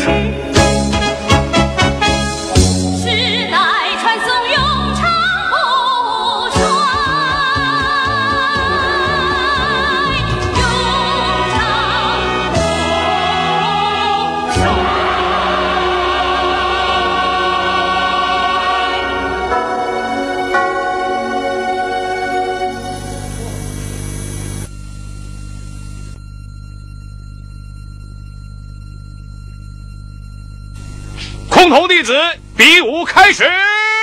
共同弟子比武开始。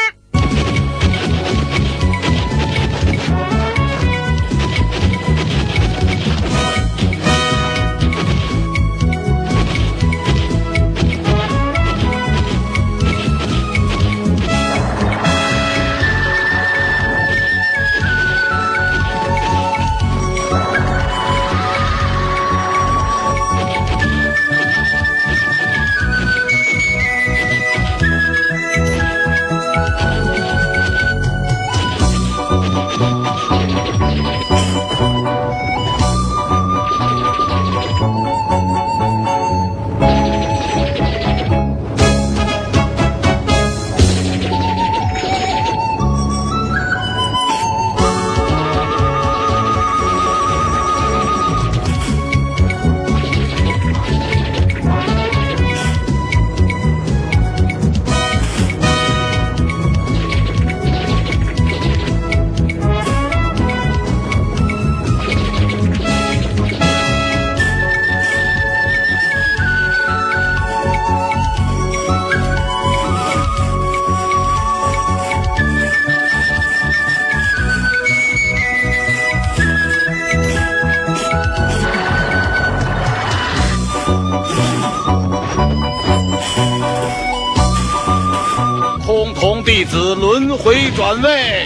弟子轮回转位。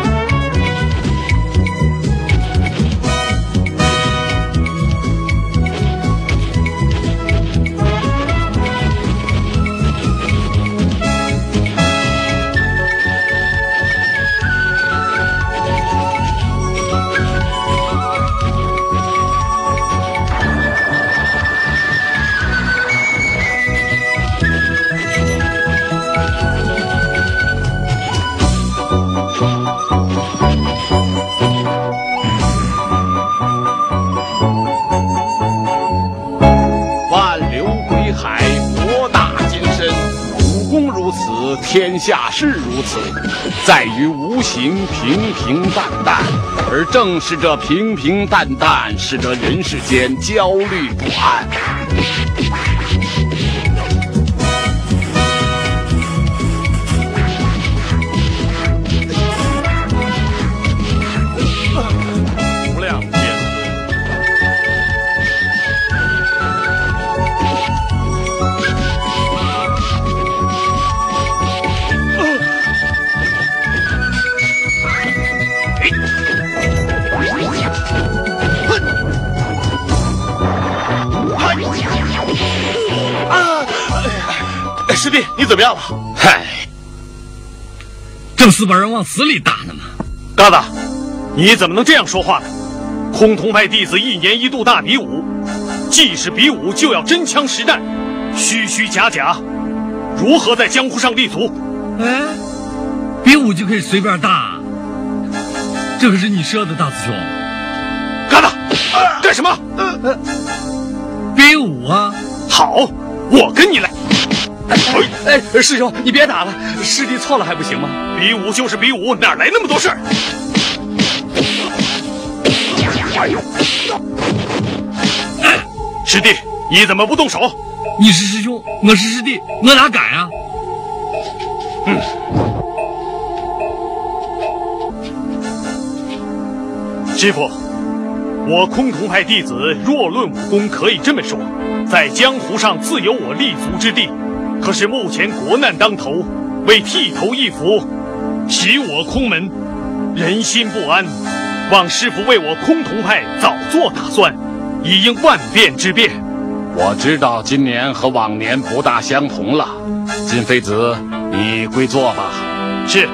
天下事如此，在于无形平平淡淡，而正是这平平淡淡，使得人世间焦虑不安。无量天师弟，你怎么样了？ 嗨，正是把人往死里打呢嘛！ 疙瘩，你怎么能这样说话呢？崆峒派弟子1年1度大比武，既是比武，就要真枪实战，虚虚假假，如何在江湖上立足？ 哎，比武就可以随便打？这可是你说的，大师兄。 疙瘩，干什么？ 比武啊！ 好，我跟你来。 师兄，你别打了，师弟错了还不行吗？ 比武就是比武，哪来那么多事儿？师弟，你怎么不动手？ 你是师兄，我是师弟，我哪敢啊？ 师傅，我崆峒派弟子若论武功，可以这么说，在江湖上自有我立足之地。可是目前国难当头，为剃头易服，使我空门人心不安。望师傅为我崆峒派早做打算，以应万变之变。我知道今年和往年不大相同了，金飞子，你归坐吧。是。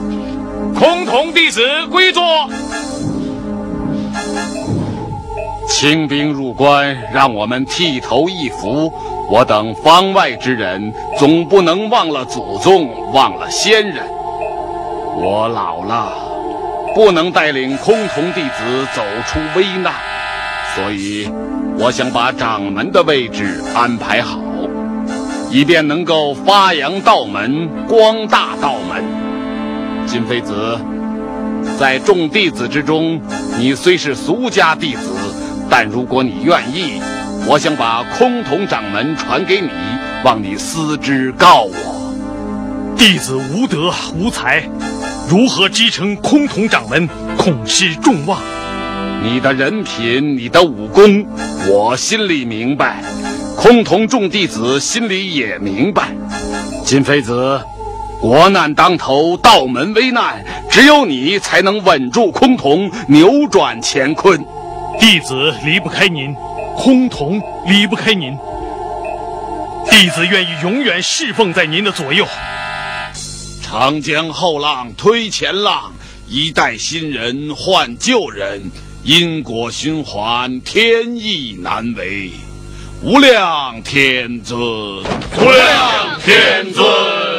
崆峒弟子归坐。 清兵入关，让我们剃头易服。我等方外之人，总不能忘了祖宗，忘了先人。我老了，不能带领崆峒弟子走出危难，所以我想把掌门的位置安排好，以便能够发扬道门，光大道门。金妃子，在众弟子之中，你虽是俗家弟子，但如果你愿意，我想把崆峒掌门传给你，望你思之告我。 弟子无德无才，如何继承崆峒掌门，恐失众望。 你的人品，你的武功，我心里明白，崆峒众弟子心里也明白。金妃子，国难当头，道门危难，只有你才能稳住崆峒，扭转乾坤。 弟子离不开您，崆峒离不开您，弟子愿意永远侍奉在您的左右。 长江后浪推前浪，一代新人换旧人，因果循环，天意难违。无量天尊，无量天尊。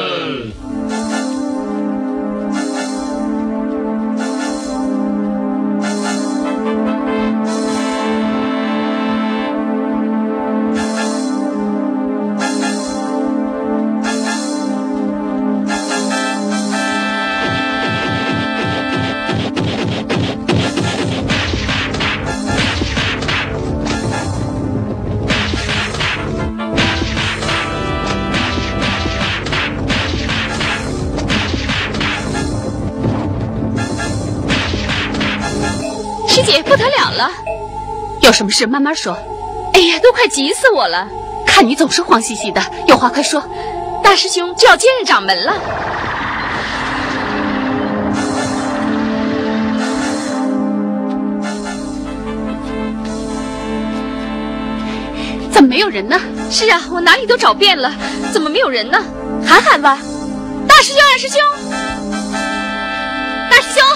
师姐，不得了了，有什么事慢慢说。哎呀，都快急死我了！看你总是慌兮兮的，有话快说。大师兄就要接任掌门了。怎么没有人呢？是啊，我哪里都找遍了，怎么没有人呢？喊喊吧，大师兄、二师兄，大师兄。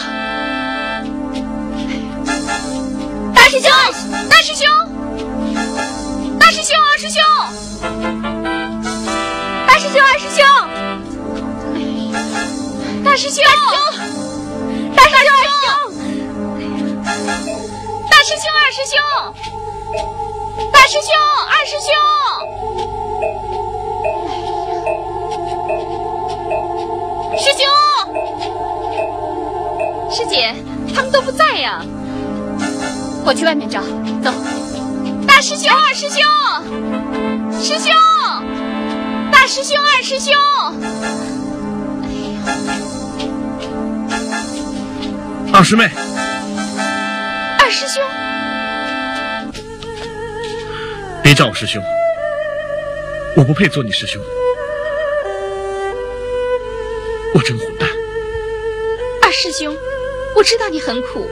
大师兄，大师兄，大师兄，二师兄，大师兄，二师兄，大师兄，大师兄，大师兄，二师兄，大师兄，二师兄，师兄，师姐，他们都不在呀。我去外面找，走。大师兄、二师兄，师兄，大师兄、二师兄。 二师妹， 二师兄， 别叫我师兄，我不配做你师兄，我真混蛋。 二师兄，我知道你很苦。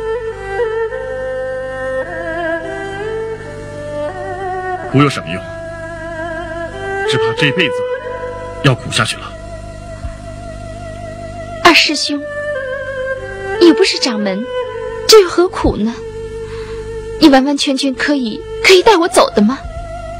苦有什么用？只怕这辈子要苦下去了。 二师兄，你不是掌门，这又何苦呢？你完完全全可以带我走的吗？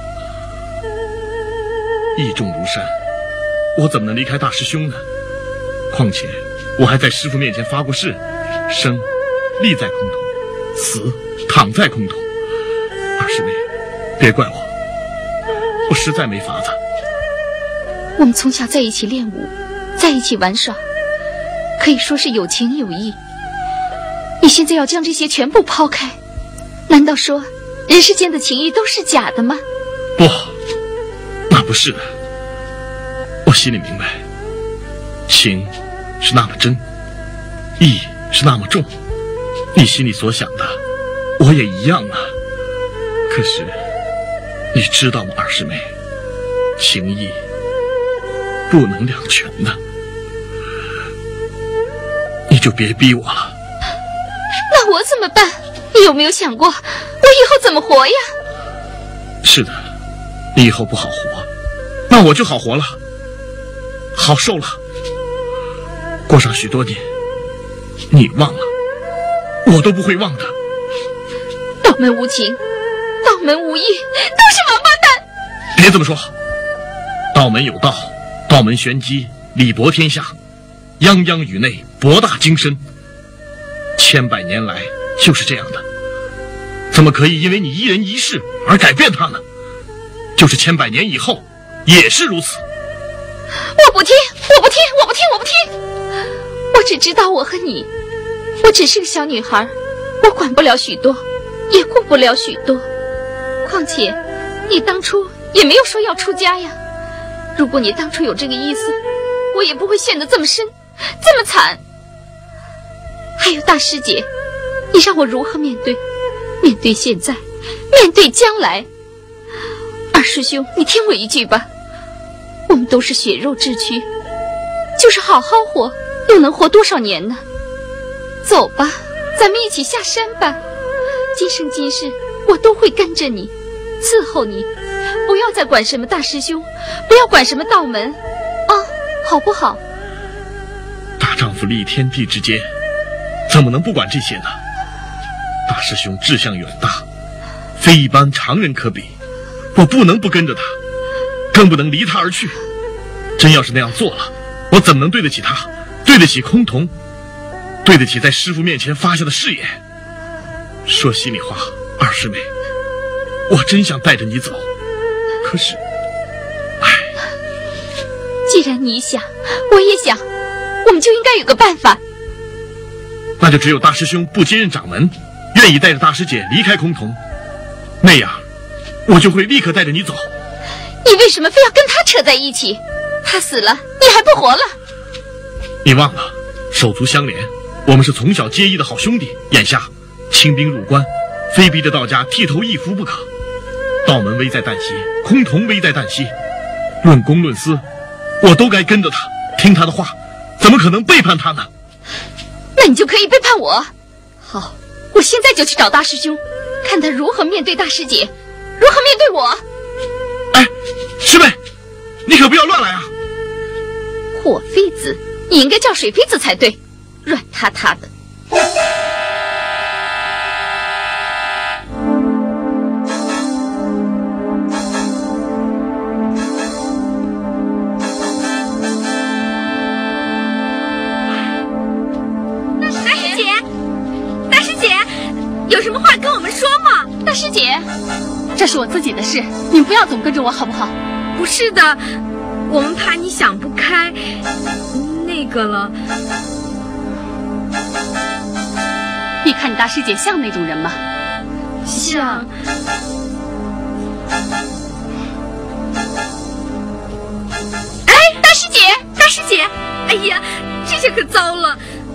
义重如山，我怎么能离开大师兄呢？况且我还在师父面前发过誓，生立在崆峒，死躺在崆峒。二师妹，别怪我实在没法子。 我们从小在一起练武，在一起玩耍，可以说是有情有义。你现在要将这些全部抛开，难道说人世间的情谊都是假的吗？ 不，那不是的。我心里明白，情是那么真，义是那么重。你心里所想的，我也一样啊。可是你知道吗，二师妹，情义不能两全的。你就别逼我了。 那我怎么办？你有没有想过，我以后怎么活呀？ 是的，你以后不好活，那我就好活了，好受了，过上许多年，你忘了，我都不会忘的。 道门无情， 道门无义，都是王八蛋。 别这么说，道门有道，道门玄机，礼博天下，泱泱宇内，博大精深，千百年来就是这样的，怎么可以因为你一人一事而改变它呢？就是千百年以后也是如此。 我不听，我不听，我不听，我不听！我只知道我和你，我只是个小女孩，我管不了许多，也顾不了许多。况且你当初也没有说要出家呀。如果你当初有这个意思，我也不会陷得这么深，这么惨。还有大师姐，你让我如何面对？面对现在，面对将来。二师兄，你听我一句吧，我们都是血肉之躯，就是好好活，又能活多少年呢？走吧，咱们一起下山吧。今生今世，我都会跟着你，伺候你。不要再管什么大师兄，不要管什么道门，啊，好不好？ 大丈夫立天地之间，怎么能不管这些呢？大师兄志向远大，非一般常人可比，我不能不跟着他，更不能离他而去。真要是那样做了，我怎么能对得起他，对得起崆峒，对得起在师父面前发下的誓言？说心里话，二师妹，我真想带着你走，可是， 既然你想，我也想，我们就应该有个办法。 那就只有大师兄不接任掌门，愿意带着大师姐离开崆峒，那样我就会立刻带着你走。 你为什么非要跟他扯在一起？他死了，你还不活了？ 你忘了，手足相连，我们是从小结义的好兄弟。眼下清兵入关，非逼着道家剃头易服不可。道门危在旦夕，崆峒危在旦夕，论公论私，我都该跟着他，听他的话，怎么可能背叛他呢？ 那你就可以背叛我。好，我现在就去找大师兄，看他如何面对大师姐，如何面对我。 哎，师妹，你可不要乱来啊！ 火妃子，你应该叫水妃子才对，软塌塌的。 有什么话跟我们说嘛？ 大师姐， 这是我自己的事，你们不要总跟着我好不好？不是的，我们怕你想不开，那个了。你看你大师姐像那种人吗？像。 哎，大师姐， 大师姐，哎呀，这下可糟了。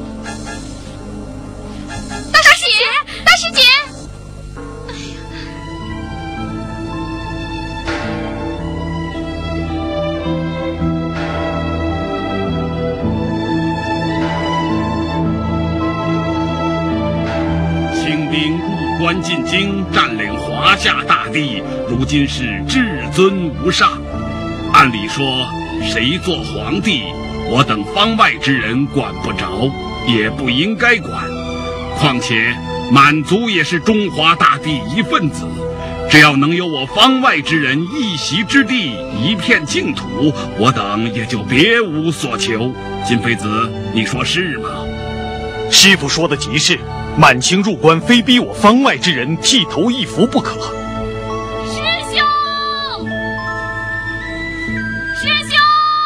大师姐，哎呀， 清兵入关进京，占领华夏大地，如今是至尊无上。按理说，谁做皇帝，我等方外之人管不着，也不应该管。况且满族也是中华大地一份子，只要能有我方外之人一席之地，一片净土，我等也就别无所求。金妃子，你说是吗？ 师父说的极是，满清入关非逼我方外之人剃头易服不可。 师兄，师兄，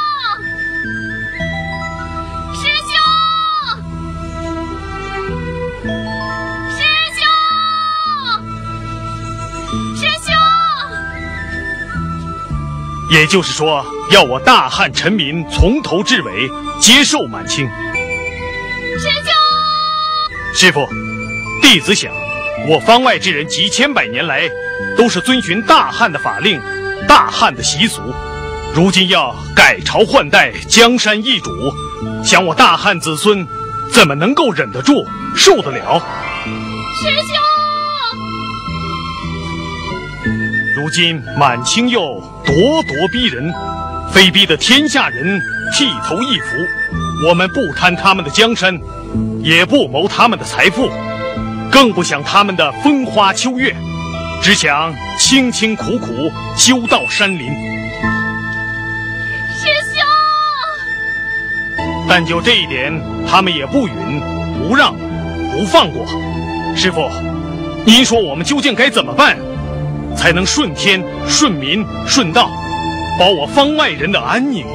师兄，师兄，师兄。 也就是说，要我大汉臣民从头至尾接受满清。 师兄， 师父，弟子想，我方外之人几千百年来都是遵循大汉的法令、大汉的习俗，如今要改朝换代、江山易主，想我大汉子孙怎么能够忍得住、受得了？ 师兄， 如今满清又咄咄逼人，非逼得天下人剃头易服。我们不贪他们的江山，也不谋他们的财富，更不想他们的风花秋月。 只想清清苦苦修到山林。 师兄， 但就这一点，他们也不允、不让、不放过。师父，您说我们究竟该怎么办，才能顺天、顺民、顺道，保我方外人的安宁？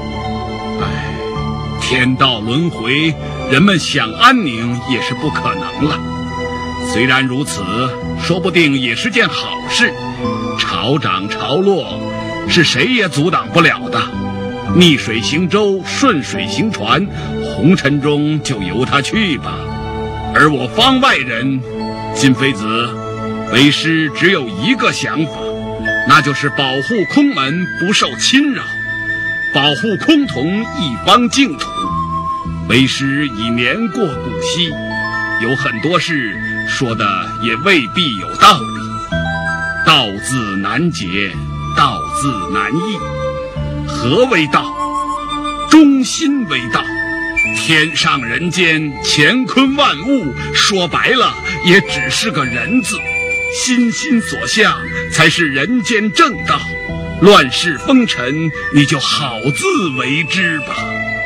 天道轮回，人们想安宁也是不可能了。虽然如此，说不定也是件好事。潮涨潮落，是谁也阻挡不了的。逆水行舟，顺水行船，红尘中就由它去吧。而我方外人，金妃子，为师只有一个想法，那就是保护空门不受侵扰，保护崆峒一方净土。为师已年过古稀，有很多事说的也未必有道理。道字难解，道字难译。何为道？中心为道。天上人间，乾坤万物，说白了也只是个人字。心心所向才是人间正道。乱世风尘，你就好自为之吧。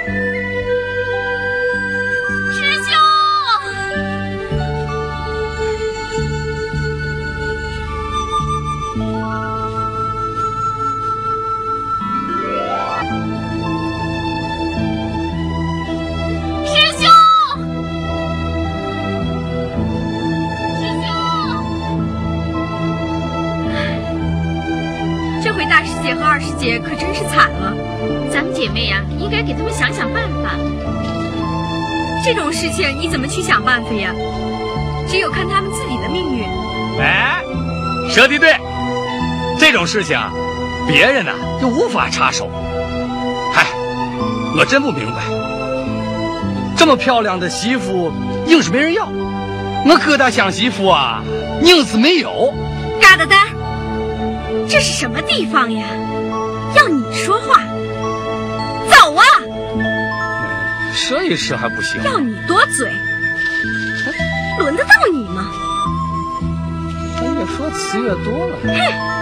和二师姐可真是惨了， 咱们姐妹呀，应该给他们想想办法。 这种事情你怎么去想办法呀？只有看他们自己的命运。 哎，说的对，这种事情别人呢就无法插手。嗨，我真不明白，这么漂亮的媳妇硬是没人要，我疙瘩想媳妇啊，硬是没有。 嘎达丹，这是什么地方呀？要你说话，走啊！ 说一声还不行？ 要你多嘴，轮得到你吗？ 越说词越多了。 哼！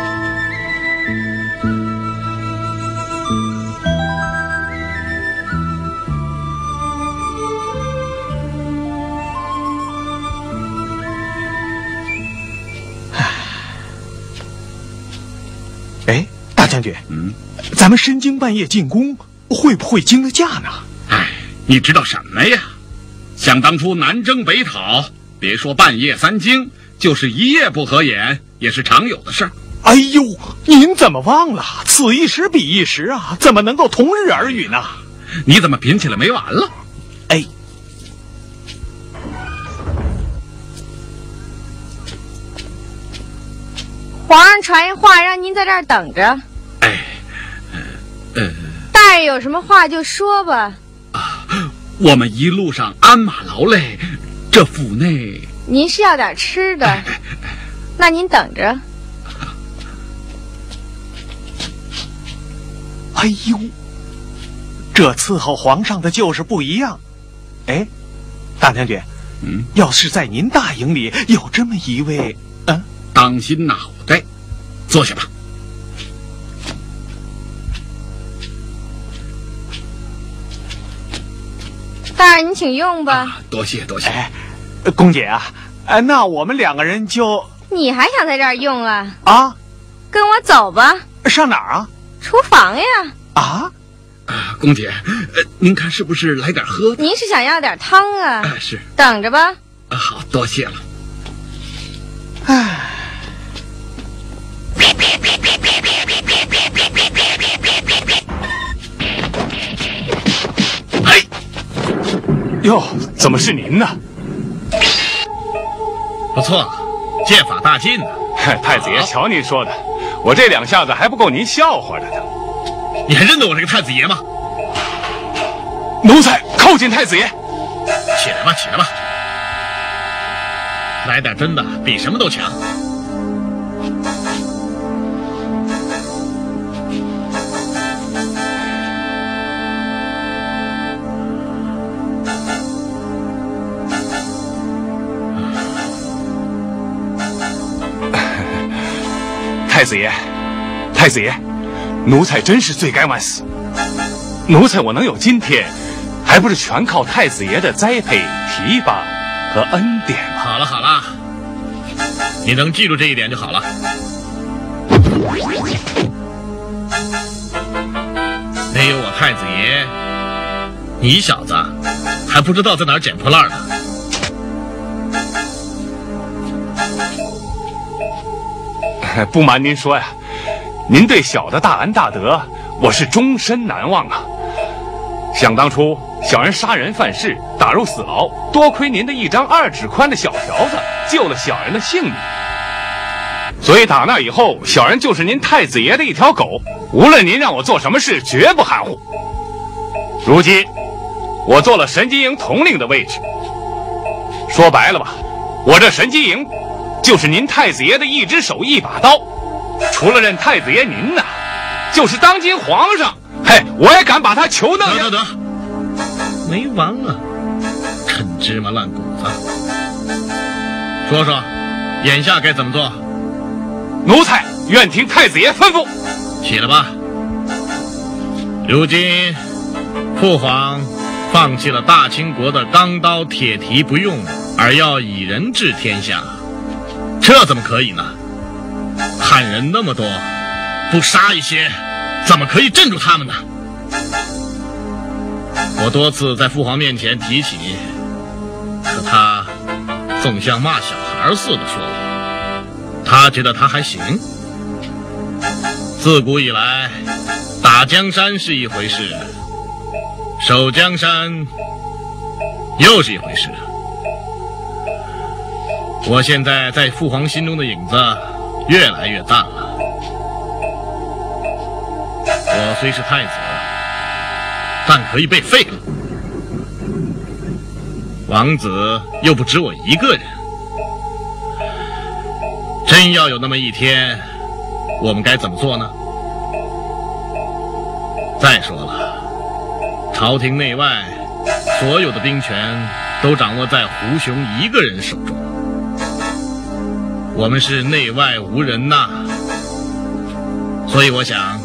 哎，大将军，咱们深更半夜进宫，会不会惊了驾呢？ 哎，你知道什么呀？想当初南征北讨，别说半夜三更，就是一夜不合眼，也是常有的事儿。 哎呦，您怎么忘了？此一时彼一时啊，怎么能够同日而语呢？ 你怎么贫起来没完了？ 哎， 皇上传一话，让您在这儿等着。 哎， 大人有什么话就说吧。 啊，我们一路上鞍马劳累，这府内您是要点吃的，那您等着。 哎呦，这伺候皇上的就是不一样。哎，大将军，要是在您大营里有这么一位， 当心脑袋，坐下吧。 大人，您请用吧。 多谢多谢。 哎，宫姐啊，那我们两个人就…… 你还想在这儿用啊？ 啊， 跟我走吧。 上哪儿啊？ 厨房呀。 啊？ 宫姐，您看是不是来点喝的？ 您是想要点汤啊？ 是。 等着吧。 好，多谢了。 唉。哎，哟，怎么是您呢？ 不错，剑法大进呢。 太子爷，瞧您说的，我这两下子还不够您笑话的呢。 你还认得我这个太子爷吗？ 奴才叩见太子爷。 起来吧，起来吧。来点真的，比什么都强。 太子爷，太子爷，奴才真是罪该万死。奴才我能有今天，还不是全靠太子爷的栽培、提拔和恩典吗？ 好了好了，你能记住这一点就好了。没有我太子爷，你小子还不知道在哪儿捡破烂呢。 不瞒您说呀，您对小的大恩大德，我是终身难忘啊。想当初小人杀人犯事，打入死牢，多亏您的一张2指宽的小条子，救了小人的性命。所以打那以后，小人就是您太子爷的一条狗，无论您让我做什么事，绝不含糊。如今我做了神机营统领的位置，说白了吧，我这神机营就是您太子爷的一只手一把刀，除了认太子爷您呐，就是当今皇上，嘿，我也敢把他求弄。 得，没完了，陈芝麻烂谷子。说说，眼下该怎么做？ 奴才愿听太子爷吩咐。 起来吧。如今父皇放弃了大清国的钢刀铁蹄不用，而要以人治天下，这怎么可以呢？汉人那么多，不杀一些，怎么可以镇住他们呢？我多次在父皇面前提起，可他总像骂小孩似的说我。他觉得他还行。自古以来，打江山是一回事，守江山又是一回事。我现在在父皇心中的影子越来越淡了。我虽是太子，但可以被废了。王子又不止我一个人。真要有那么一天，我们该怎么做呢？再说了，朝廷内外所有的兵权都掌握在胡雄一个人手中，我们是内外无人呐。所以我想，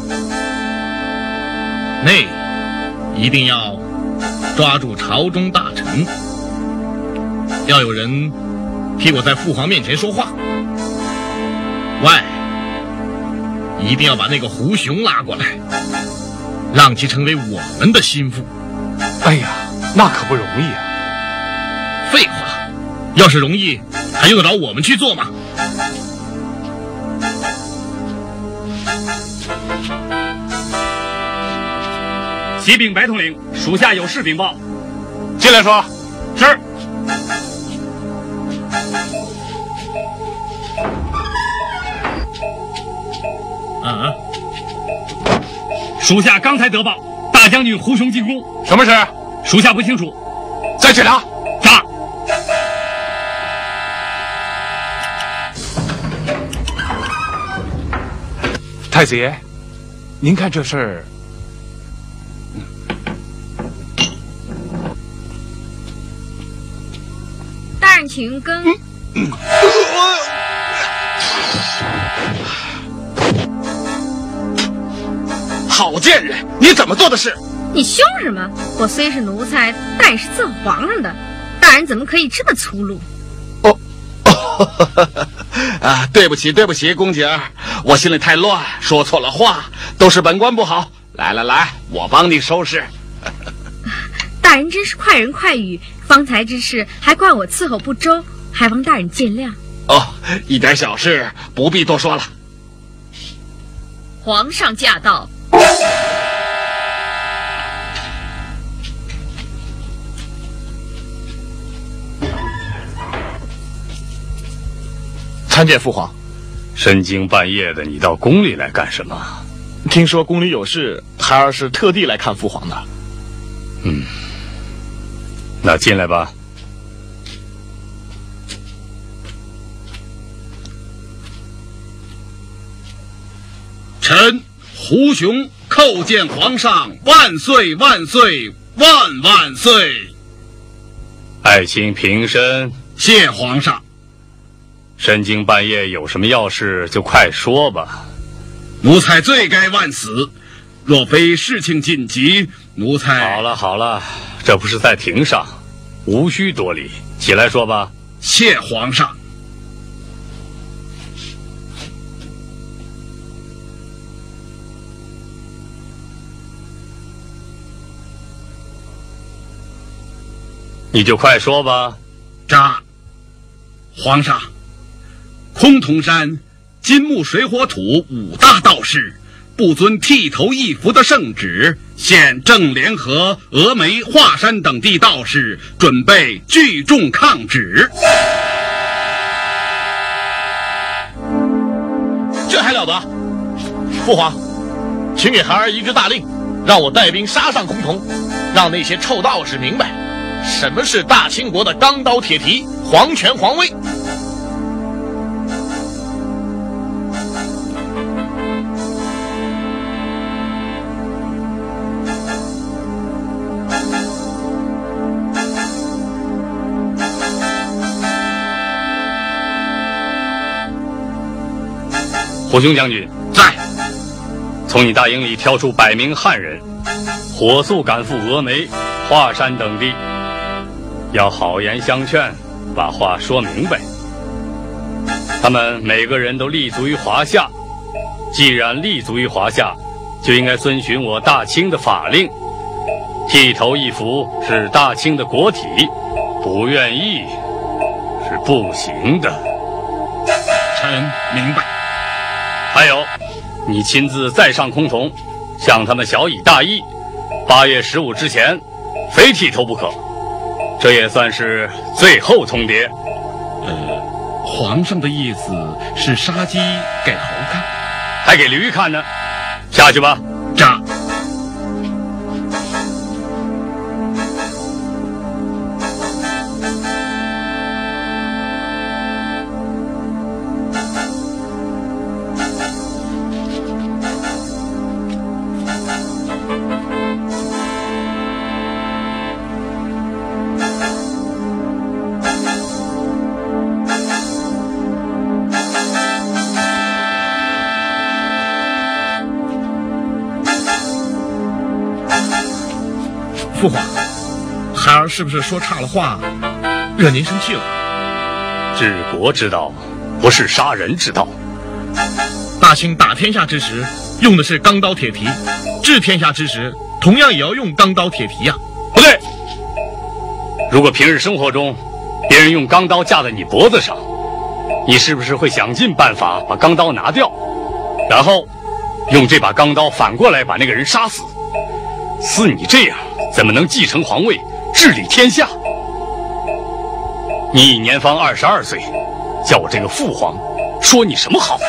内一定要抓住朝中大臣，要有人替我在父皇面前说话；外一定要把那个胡雄拉过来，让其成为我们的心腹。 哎呀，那可不容易啊！ 废话，要是容易，还用得着我们去做吗？ 启禀白统领，属下有事禀报。 进来说。 是。属下刚才得报，大将军胡雄进宫。 什么事？ 属下不清楚。 再去查。 查。 太子爷，您看这事儿。 大人请跟。 好贱人，你怎么做的事？ 你凶什么？我虽是奴才，但也是伺候皇上的。大人怎么可以这么粗鲁？ 对不起，对不起，公姐，我心里太乱，说错了话，都是本官不好。来，我帮你收拾。 大人真是快人快语，方才之事还怪我伺候不周，还望大人见谅。 一点小事，不必多说了。 皇上驾到。 参见父皇。 深更半夜的，你到宫里来干什么？ 听说宫里有事，孩儿是特地来看父皇的。 那进来吧。 臣胡雄叩见皇上，万岁万岁万万岁！ 爱卿平身。 谢皇上。 深更半夜有什么要事就快说吧。 奴才罪该万死，若非事情紧急，奴才…… 好了，这不是在庭上，无需多礼，起来说吧。 谢皇上。 你就快说吧。 皇上，崆峒山金木水火土5大道士不遵剃头易服的圣旨，现正联合峨眉、华山等地道士，准备聚众抗旨。 这还了得！父皇，请给孩儿一个大令，让我带兵杀上崆峒，让那些臭道士明白什么是大清国的钢刀铁蹄、皇权皇威。 虎兄将军在。 从你大营里挑出100名汉人，火速赶赴峨眉、华山等地，要好言相劝，把话说明白。他们每个人都立足于华夏，既然立足于华夏，就应该遵循我大清的法令。剃头易服是大清的国体，不愿意是不行的。 臣明白。 还有，你亲自再上崆峒，向他们小以大义，8月15之前，非剃头不可。这也算是最后通牒。 皇上的意思是杀鸡给猴看， 还给驴看呢。下去吧。 父皇，孩儿是不是说差了话，惹您生气了？ 治国之道，不是杀人之道。 大清打天下之时，用的是钢刀铁蹄；治天下之时，同样也要用钢刀铁蹄呀。 不对，如果平日生活中，别人用钢刀架在你脖子上，你是不是会想尽办法把钢刀拿掉，然后用这把钢刀反过来把那个人杀死？似你这样，怎么能继承皇位，治理天下？你已年方22岁，叫我这个父皇说你什么好？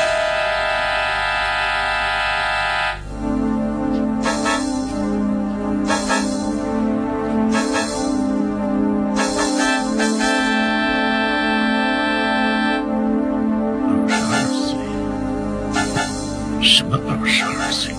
什么22岁？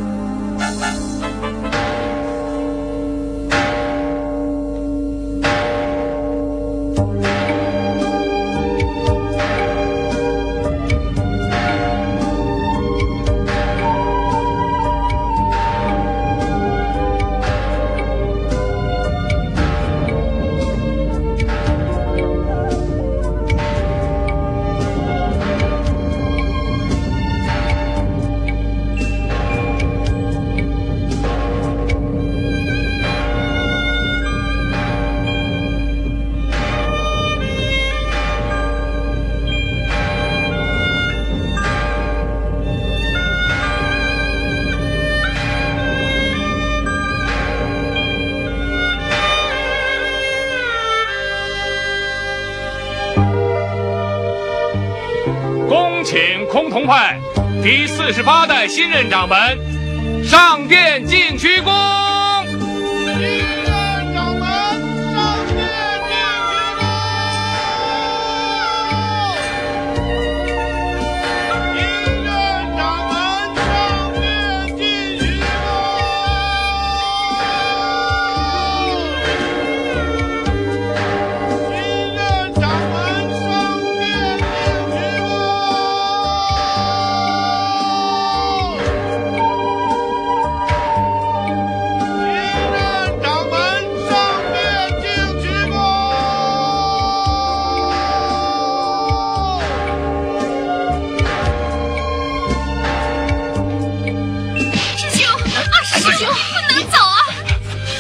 请崆峒派第48代新任掌门上殿进鞠躬。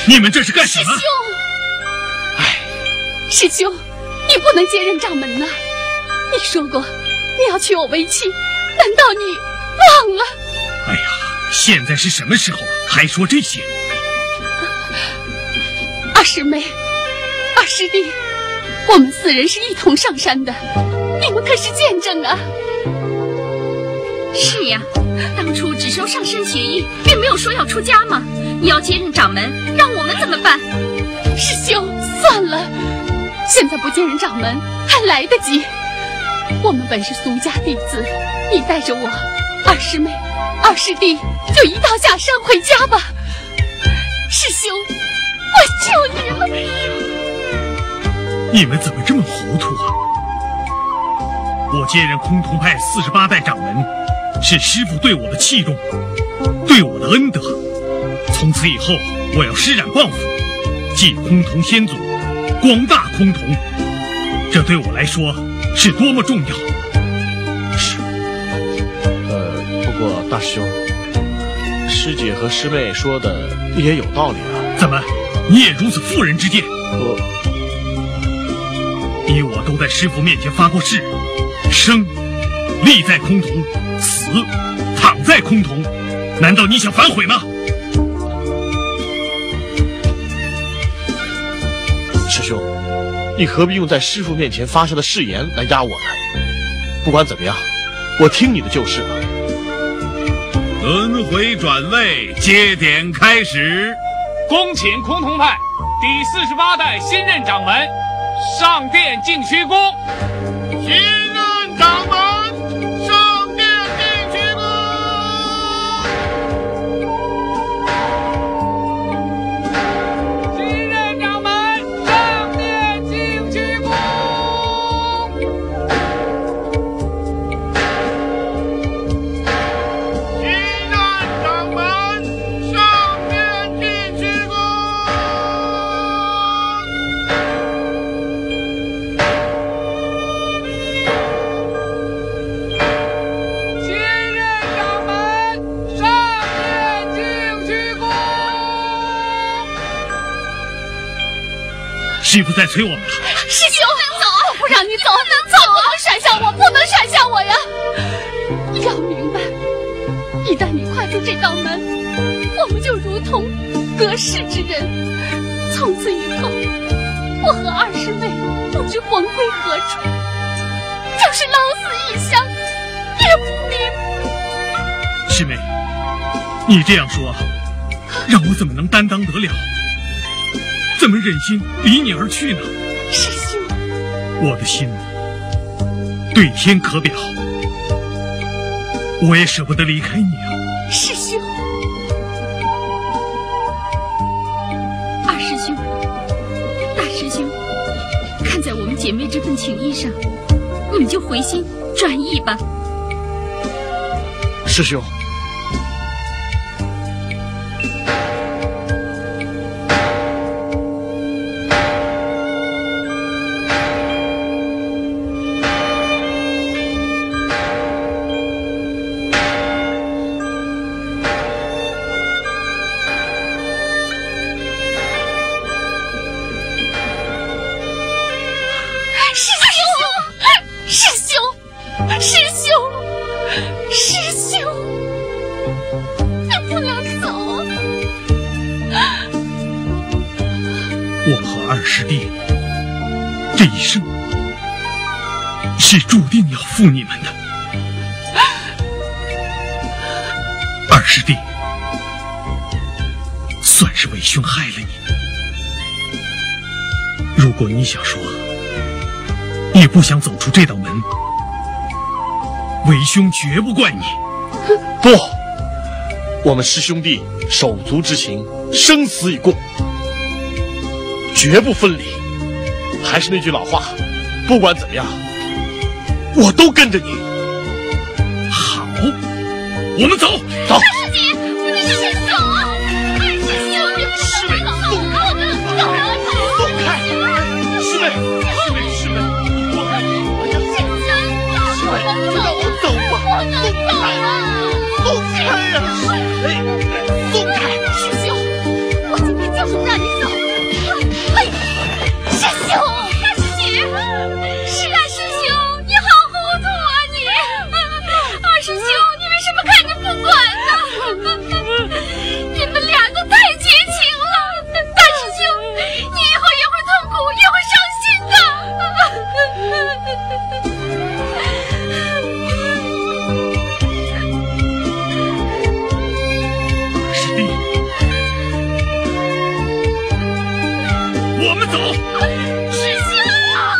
你们这是干什么？ 师兄，师兄，你不能接任掌门呐！你说过你要娶我为妻，难道你忘了？ 哎呀，现在是什么时候，还说这些？ 二师妹，二师弟，我们4人是一同上山的，你们可是见证啊！ 是呀，当初只说上山学艺，并没有说要出家嘛。你要接任掌门，让我们怎么办？ 师兄，算了，现在不接任掌门还来得及。我们本是俗家弟子，你带着我、二师妹、二师弟就一道下山回家吧。师兄，我求你了！ 你们怎么这么糊涂啊？我接任崆峒派48代掌门，是师父对我的器重，对我的恩德。从此以后，我要施展抱负，继崆峒先祖，广大崆峒。这对我来说是多么重要！ 是，不过大师兄，师姐和师妹说的也有道理啊。 怎么，你也如此妇人之见？你我都在师父面前发过誓，生立在崆峒，死躺在崆峒。难道你想反悔吗？ 师兄，你何必用在师父面前发下的誓言来压我呢？不管怎么样，我听你的就是了。 轮回转位，接点开始。 恭请崆峒派第48代新任掌门上殿进虚宫。 新任掌门上殿进虚宫。 新任掌门上殿进虚宫。 新任掌门上殿进虚宫。 师父在催我们了。 师兄，走！我不让你走，走！不能甩下我，不能甩下我呀！你要明白，一旦你跨出这道门，我们就如同隔世之人。从此以后，我和二师妹不知魂归何处，就是老死异乡，也不明。 师妹，你这样说，让我怎么能担当得了？怎么忍心离你而去呢？ 师兄， 我的心对天可表，我也舍不得离开你啊。 师兄， 二师兄，大师兄，看在我们姐妹这份情谊上，你们就回心转意吧。 师兄， 师弟，这一生是注定要负你们的。二师弟，算是为兄害了你。如果你想说也不想走出这道门，为兄绝不怪你。 不，我们师兄弟手足之情，生死以共，绝不分离。还是那句老话，不管怎么样，我都跟着你。 好，我们走。 走。 师姐，你是谁走啊？师妹， 松开！松开！师妹，师妹，你躲开！哎呀，师妹，让我走吧！松开呀！松开！ 师兄，我今天就是不让你我们走。 师兄啊！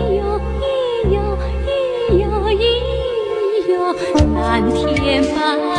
蓝天白